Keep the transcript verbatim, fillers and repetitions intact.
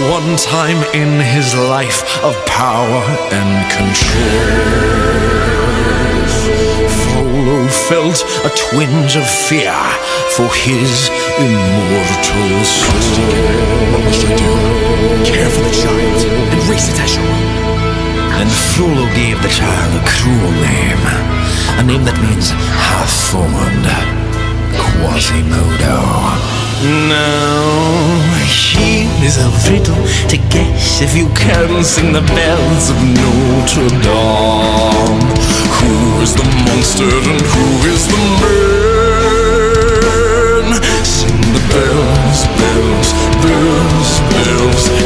one time in his life of power and control, Frollo felt a twinge of fear for his immortal soul. What must I do? Care for the child and raise it as your own. And Frollo gave the child a cruel name, a name that means half-formed, Quasimodo. Now, here is a riddle to guess if you can sing the bells of Notre Dame. Who is the monster and who is the man? Sing the bells, bells, bells, bells.